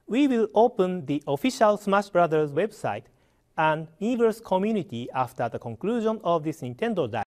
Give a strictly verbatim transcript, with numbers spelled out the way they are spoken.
We will open the official Smash Brothers website and Miiverse community after the conclusion of this Nintendo Direct.